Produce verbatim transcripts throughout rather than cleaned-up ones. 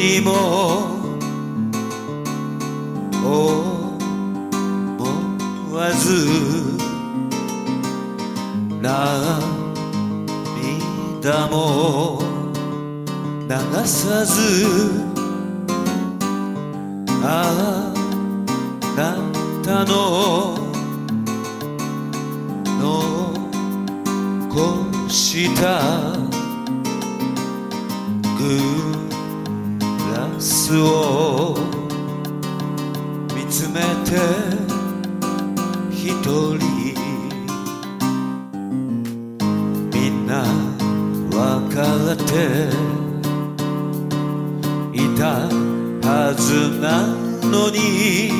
にも思わず涙も流さずあなたの残したグラスを見つめて一人みんな分かっていたはずなのに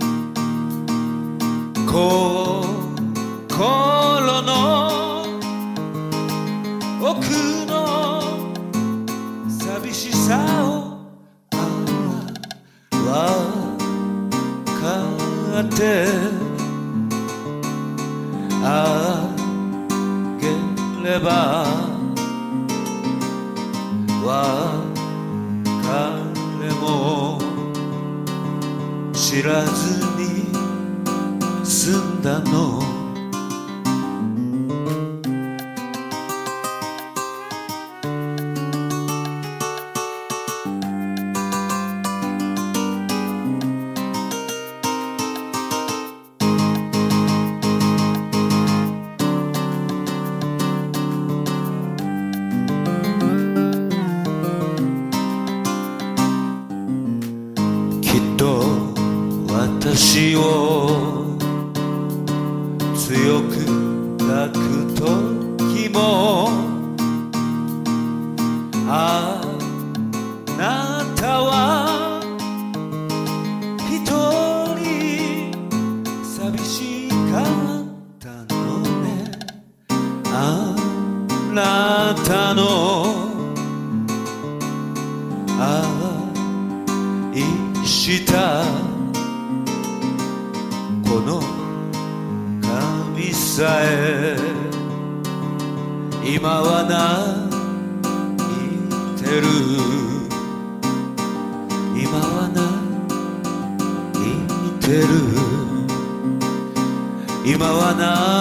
心の奥の寂しさを分かってあげれば別れも知らずに済んだの私を強く抱く時もあなたは一人寂しかったのねあなたの愛したこの髪さえ今は泣いてる今は泣いてる今は泣いてる